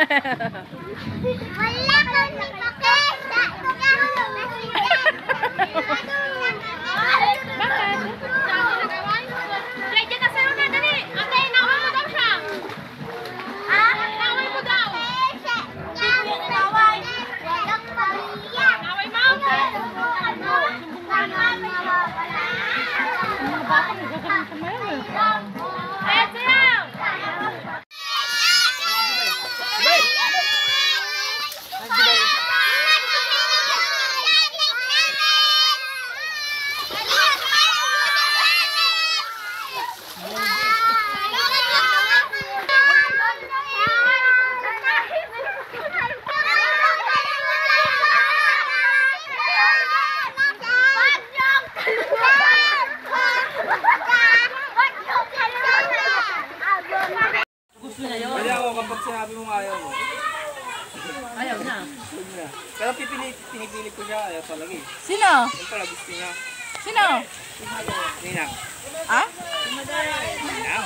Wala kang nakakita. Bakit? Kaya ka sa'yo na, dali. Ate, naway mo daw siya. Ha? Naway mo daw. Naway. Walang pamilya. Naway mo. Mga bata nagkakaroon sa mayon. Ayan siya. Pwede ako kapag sinabi mong ayaw mo. Ayaw na. Pero pinipilit ko siya, ayaw talaga eh. Sino? Yung pala gusto niya. Sino? Ninang. Ha? Ninang.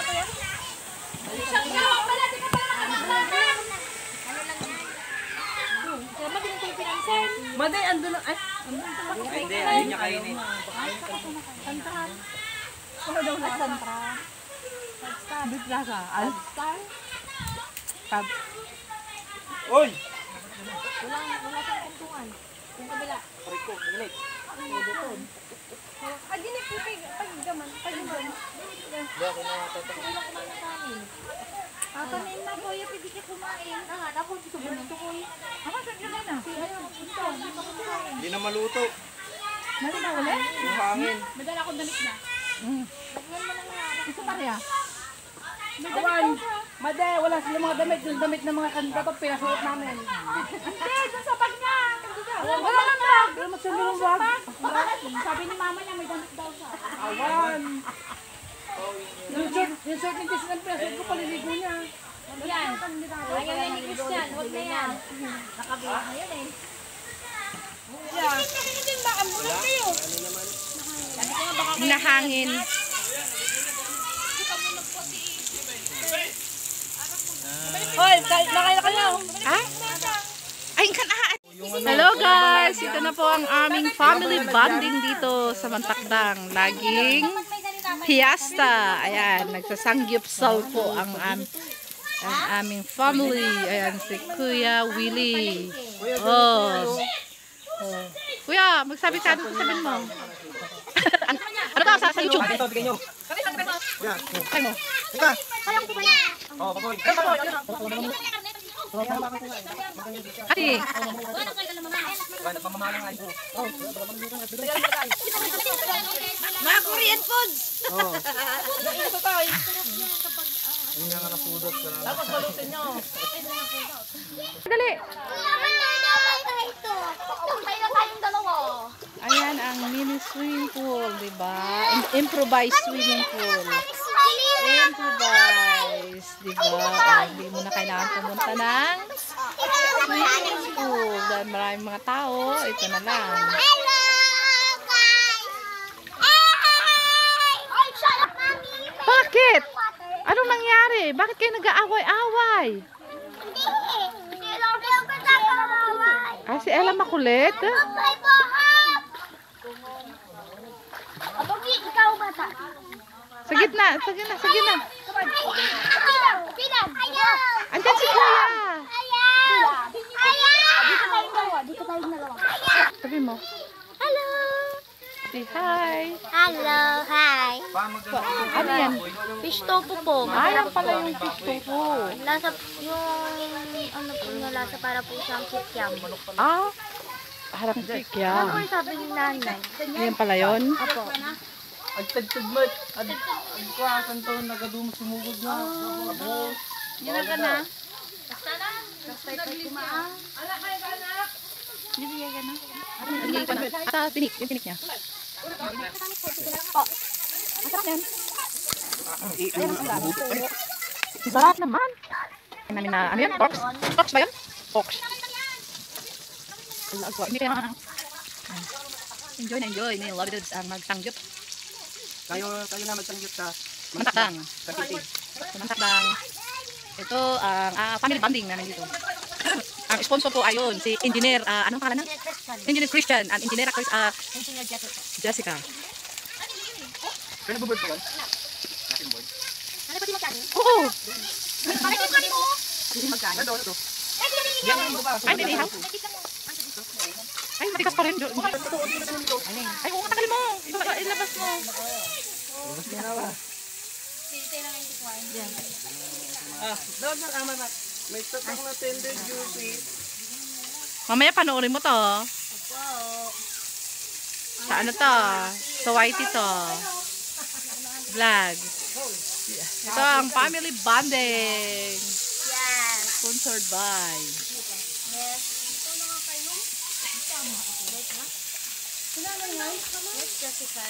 Maday, andun lang. Ay, Hindi, hindi niya kainin. santrahan. Ano daw na? Santra. Bigla ka. Alstar? Pab. Oy! Wala kang kantungan. Yung kabila. Parik ko, gilit. Aginik ko kay paggaman. Paggaman. Hindi ako nakatatak. Wala kumain sa amin. Panayin na kuya, pwede ka kumain. Ako, gusto ko na ito kuya. Ako, saan ka na? Hindi na maluto. Mali na ulit? Yung hangin. Madala akong damit na. Gusto pa rin. Awan, Made, wala sila mga damit. Yung damit ng mga kandidato, pinasuot namin. Hindi, dun sa bag niya. Wala lang bag. Wala magsundo ng bag. Sabi ni mama niya, may damit daw siya. Awan. Yung short ni Christian, pinasuot ko paliligo niya. Yan. Ayaw yan ni Christian, huwag na yan. Nakabihak na yun eh. Nahangin. Hoy, nakain na kayo. Ha? Ay, hello guys! Ito na po ang aming family bonding dito sa Mantakdang. Laging fiesta. Ayan, nagsasangyupsal po ang aming family. Ayan, si Kuya Willie. Oh. Kuya, magsabi sa ano sabihin mo? Ano ka sa YouTube? Ito, bigay nyo. Ay mo. Ika! Oo, papoy. Ate. Pamamalang ay. Mga Korean foods. Oo. Ang nga na pudot. Tapos balutin nyo. Dali. Ayan ang mini swimming pool, diba? Improvised swimming pool. Improvise, diba? Hindi mo na kailangan pumunta ng swimming pool. Dahil maraming mga tao, ito na lang. Bakit? Anong nangyari? Bakit kayo nag-aaway-aaway? Ah, si Ella makulit? Ikaw bata. Sa gitna, sa gitna, sa gitna. Andyan si Kuya. Dito tayong dalawa. Sabi mo. Hello. Say hi. Hello, hi. Ano yan? Fish tofu po. Ah, yan pala yung fish tofu. Lasa, yung ano po niya, lasa para po siyang kikyam. Ah, parang Ano chikyam. po yung sabi ni nanay? Yan pala yun. Apo. Agtagtag mo. Agkasan to, nagadumos sumugod na. Yan ka na. Bibigyan ka na. Bibigyan ka na. Sa pinik, yung pinik niya. Oh, masarap yan. Sarap naman. Namin na, ano yan? Porks? Porks ba yan? Porks. Hindi kaya enjoy na enjoy. May love it ang magtanggap. Kayo na magtanggap sa Mantakdang. Cavite. Mantakdang. Ito ang family bonding namin dito. Ang sponsor po ayun, si Engineer, anong pangalan na? Engineer Christian, and Engineer Engineer Jessica. Kaya nabubird pa yan? Ano ba di magkano? Oo! Bakit yung kani mo? Hindi magkano. Ito. Yan Ay, may lihaw. Ay, matigas pa rin. Ay, oo, tagalin mo. Ilabas mo. Daw na tama na. May tatak na tender juicy. Mamaya panoorin mo to. Sa ano to? Sa Whitey to. Vlog. Ito ang family bonding. Yes. Sponsored by. Yes. Yes, Jessica.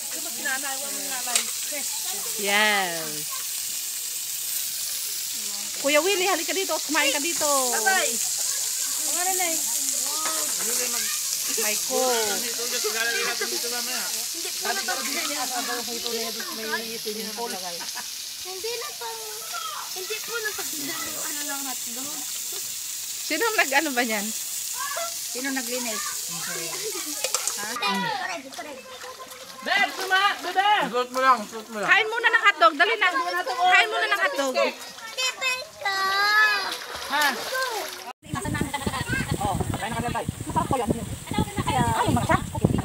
Yes. Kuya Willie, halika dito. Kumain ka dito. Maiko. Hindi na pang... Hindi po na pagbilang ano lang hotdog. Sino nag-ano ba yan? Sino naglinis? Bebe, suma! Bebe! Suot mo lang, suot mo lang. Kain muna ng hotdog. Dali na. Kain muna ng hotdog. Ha? Oh, kain na ka lang tayo. Masarap ko yan. Ano mga siya?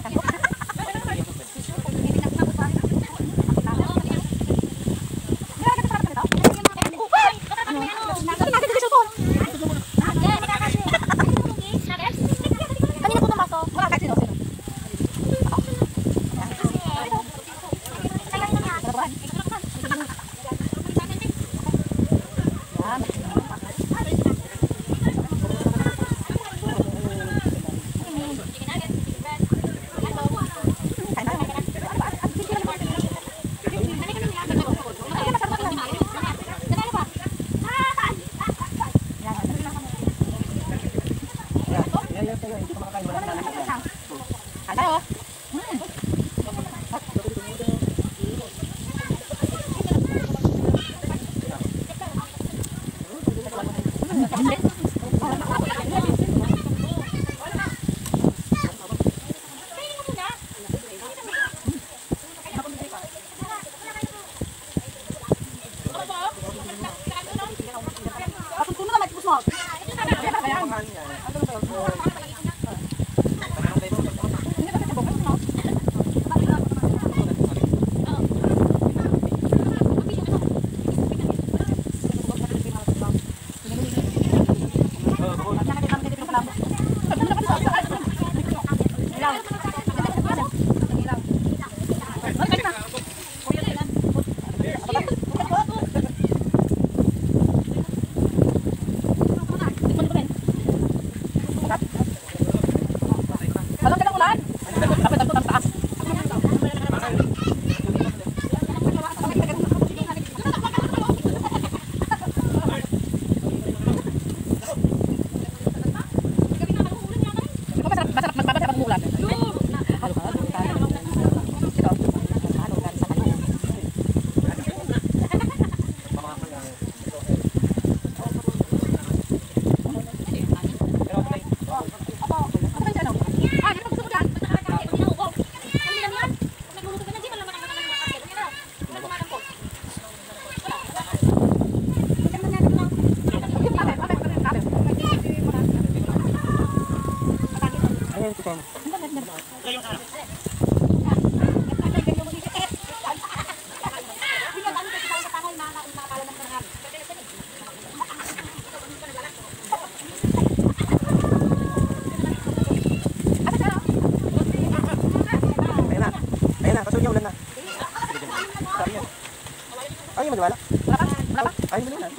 Ay, magwala. Wala pa? Ay, mali na.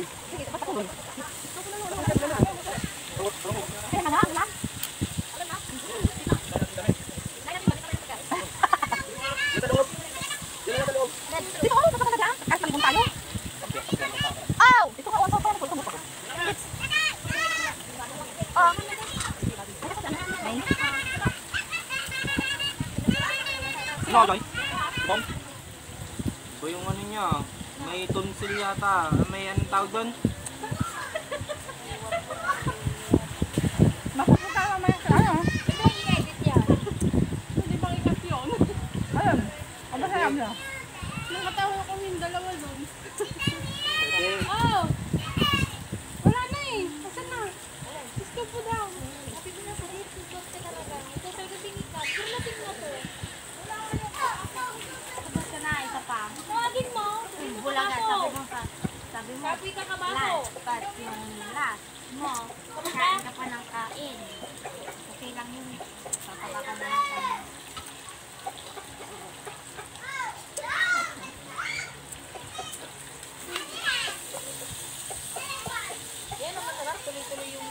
Okay. Bom. Ito yung ano niya, may tonsil yata. May anong tawag doon? na. Nakatawa ko yung dalawa doon. Pwede. Oh! Wala na eh. Asan na? Gusto po daw. Sabi ko na po, dito ka talaga. Ito talaga sinikat. Pero natin na to. Tapos ka na, isa pa. Tawagin mo. Bulaga, sabi mo. Sabi ka kabaso. Last, yung last mo. Kain ka pa ng kain. Okay lang yun. Papabaka na natin. Yan ang masarap. Tuloy-tuloy yung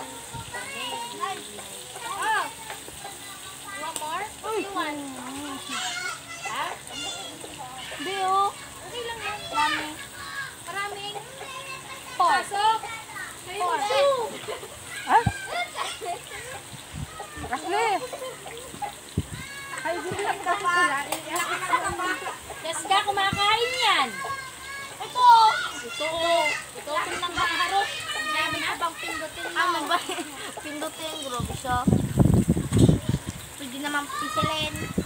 oh! You want more? What do you want? Ha? Hindi oh. Okay lang yan. Marami. Maraming. Pasok! Four. Ha? Kasi. Ay, hindi lang kasi sila. Jessica, kumakain yan. Ito. Ito. Ito lang bang harot. Sabi na bang pindutin mo. Ano ba? Pindutin. Grabe siya. Pwede naman pisilin.